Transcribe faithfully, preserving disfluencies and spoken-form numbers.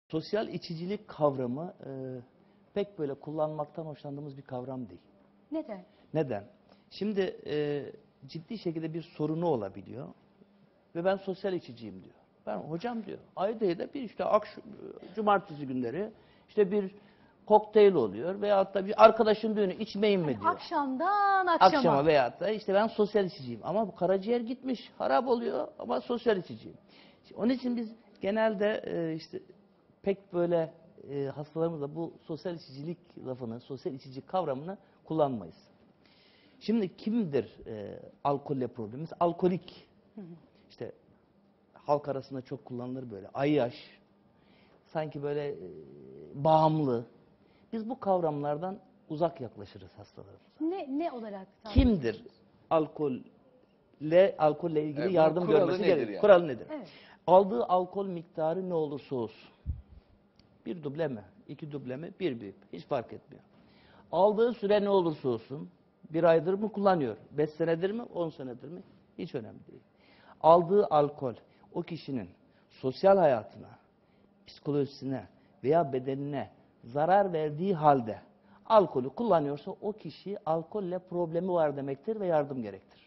Sosyal içicilik kavramı e, pek böyle kullanmaktan hoşlandığımız bir kavram değil. Neden? Neden? Şimdi e, ciddi şekilde bir sorunu olabiliyor ve ben sosyal içiciyim diyor. Ben hocam diyor, ayda ya bir işte akşam, cumartesi günleri işte bir kokteyl oluyor veyahut da bir arkadaşın düğünü içmeyin mi Yani diyor. akşamdan akşama. Akşama veyahut da işte ben sosyal içiciyim ama bu karaciğer gitmiş, harap oluyor ama sosyal içiciyim. Onun için biz genelde e, işte pek böyle e, hastalarımızla bu sosyal içicilik lafını, sosyal içici kavramını kullanmayız. Şimdi kimdir e, alkolle problemimiz? Alkolik. Hı hı. İşte halk arasında çok kullanılır böyle. Ayyaş. Sanki böyle e, bağımlı. Biz bu kavramlardan uzak yaklaşırız hastalarımıza. Ne ne olarak? Kimdir alkolle alkolle ilgili Evet, yardım kuralı görmesi nedir gerekir? yani? Kuralı nedir? Evet. Aldığı alkol miktarı ne olursa olsun. Bir duble mi? İki duble mi? Bir bir. Hiç fark etmiyor. Aldığı süre ne olursa olsun. Bir aydır mı kullanıyor? Beş senedir mi? On senedir mi? Hiç önemli değil. Aldığı alkol o kişinin sosyal hayatına, psikolojisine veya bedenine zarar verdiği halde alkolü kullanıyorsa o kişi alkolle problemi var demektir ve yardım gerektirir.